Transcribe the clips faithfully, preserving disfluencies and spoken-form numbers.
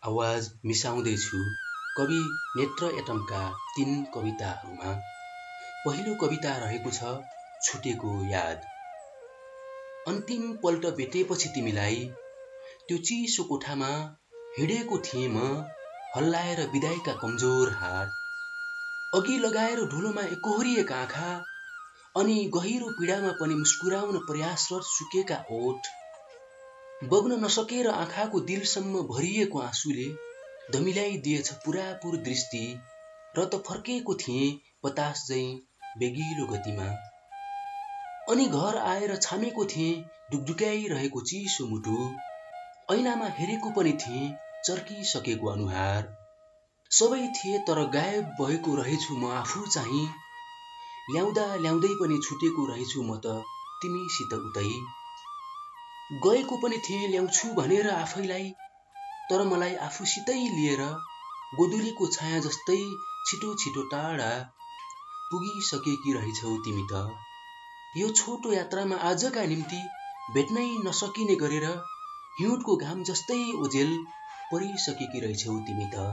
आवाज मिसाउँदैछु कवि नेत्र एटमका तीन कविताहरूमा। पहिलो कविता रहेको छ छुटेको याद। अन्तिम पल्ट भेटेपछि तिमीलाई त्यो चिसो कोठामा हिँडेको थिएँ म, हल्लाएर विदाईका कमजोर हात। अघि लगाएर ढुलोमा एकोहोरिएका आँखा, अनि गहिरो पीडामा पनि मुस्कुराउन प्रयासरत सुकेका ओठ। बग्न नसकेर आँखाको दिलसम्म भरिएको आँसुले दमिल्याइदिएछ पुरापुर दृष्टि, र त फर्केको थिएँ बतास झैं बेगिलो गतिमा। अनि घर आएर छामेको थिएँ डुकडुकाइरहेको चिसो मुटु, ऐनामा हेरेको पनि थिएँ चर्किसकेको अनुहार। सबै थिए तर गायब भएको रहेछु म आफू चाहिँ, ल्याउँदा ल्याउँदै पनि छुटेको रहेछु म त तिमीसित उतै। गएको पनि थिएँ ल्याउँछु भनेर आफैलाई, तर मलाई आफूसितै लिएर गोधुलीको छाया जस्तै छिटो छिटो टाढा पुगिसकेकी रहेछौ तिमी त। यो छोटो यात्रामा आजका निम्ति भेट्नै नसकिने गरेर हिउँदको घाम जस्तै ओझेल परिसकेकी रहेछौ तिमी त।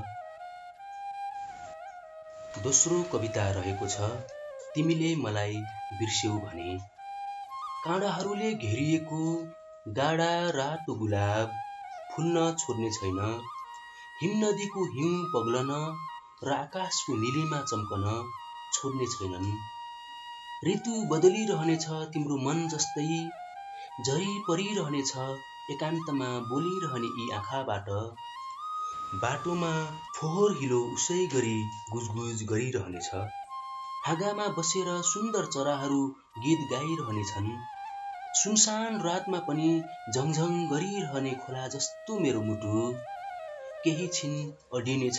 दोस्रो कविता रहेको छ तिमीले मलाई बिर्स्यौ भने। काँडाहरूले घेरिएको गाढा रातो गुलाब फुल्न छोड्ने छैन, हिमनदीको हिउँ पग्लन र आकाशको नीलिमा चम्कन छोड्ने छैनन्। ऋतु बदलिरहनेछ तिम्रो मन जस्तै, झरी परिरहनेछ एकान्तमा बोलिरहने यी आँखाबाट। बाटोमा फोहोर हिलो उसै गरी गुजगुज गरिरहनेछ, हाँगामा बसेर सुन्दर चराहरू गीत गाइरहनेछन्। सुनसान रातमा पनि झङझङ गरिरहने खोला जस्तो मेरो मुटु केही छिन अडिनेछ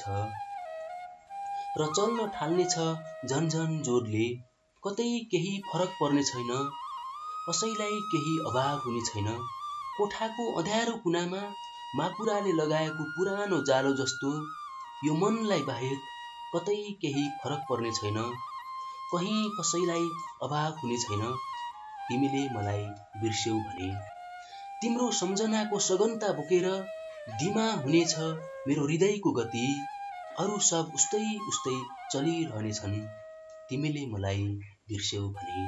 र चल्न थाल्नेछ झनझन जोडले। कतै केही फरक पर्ने छैन, कसैलाई केही अभाव हुने छैन। कोठाको अँध्यारो कुनामा माकुराले लगाएको पुरानो जालो जस्तो यो मनलाई बाहेक कतै केही फरक पर्ने छैन, कहीँ कसैलाई अभाव हुने छैन। तिमीले मलाई बिर्स्यौ भने। तिम्रो सम्झनाको सघनता बोकेर धिमा हुनेछ मेरो हृदयको गति, अरू सब उस्तै उस्तै चलिरहनेछन् तिमीले मलाई बिर्स्यौ भने।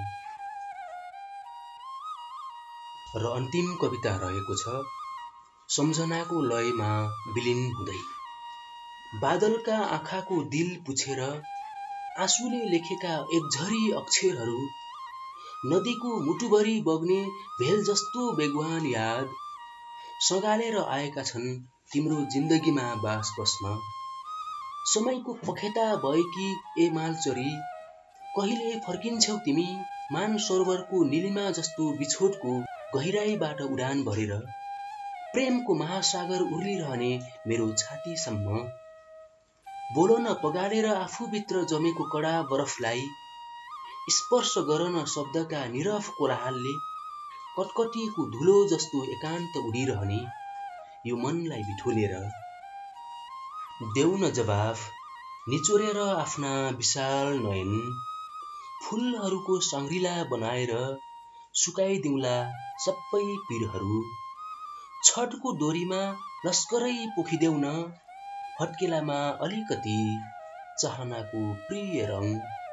र अन्तिम कविता रहेको छ सम्झनाको लयमा विलिन हुँदै। बादलका आँखाको दिल पुछेर आँसुले लेखेका एकझरी अक्षरहरू, नदीको मुटुभरि बग्ने भेल जस्तो बेगवान याद, सँगालेर आएका छन् तिम्रो जिन्दगीमा बास बस्न। समयको पखेटा भएकी ए मालचरी, कहिले फर्किन्छौ तिमी मानसरोवरको नीलिमा जस्तो बिछोडको गहिराईबाट उडान भरेर, प्रेमको महासागर उर्लिरहने मेरो छातीसम्म। बोल न पगालेर आफूभित्र जमेको कडा बरफलाई, स्पर्श गर न शब्दका निरफ कोलाहलले कटकटिएको धुलो जस्तो एकान्त उडिरहने यो मनलाई बिठोलेर। देऊ न जवाफ निचोरेर आफ्ना विशाल नयन, फुलहरूको सङ्ग्रिला बनाएर सुकाइदिउँला सबै पिरहरू। छठको डोरीमा लस्करै पोखिदेऊ न, फट्केलामा अलिकति चाहनाको प्रिय रङ।